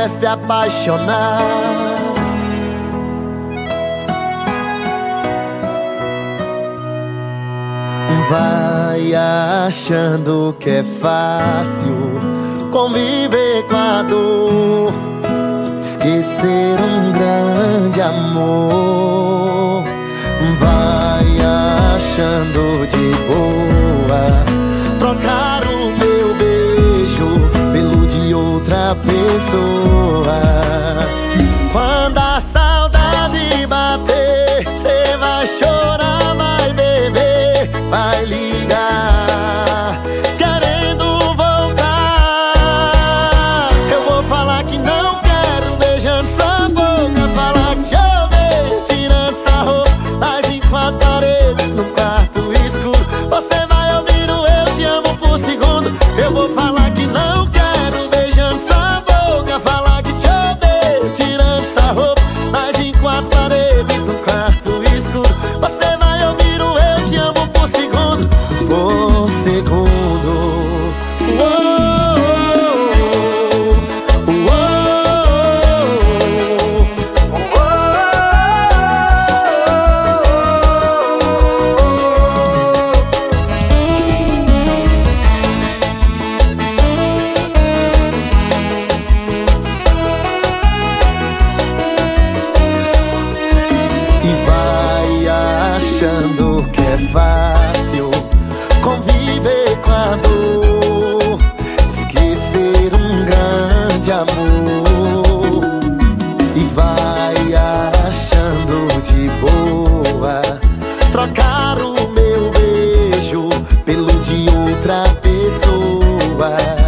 quer se apaixonar. Vai achando que é fácil conviver com a dor, esquecer um grande amor. Vai achando de boa trocar o meu beijo pelo de outra pessoa. Quando a saudade bater, cê vai chorar, vai beber, vai ligar querendo voltar. Eu vou falar que não quero, beijando sua boca, falar que te odeio, tirando essa roupa, mas em quatro paredes, no quarto escuro, você vai ouvindo eu te amo por segundo. Eu vou falar que não quero, beijando sua boca, falar que te odeio, tirando essa roupa, mas em quatro paredes, no quarto escuro, você vai ouvindo eu te amo por segundo. Por segundo. Achando que é fácil conviver com a dor, esquecer um grande amor. E vai achando de boa trocar o meu beijo pelo de outra pessoa.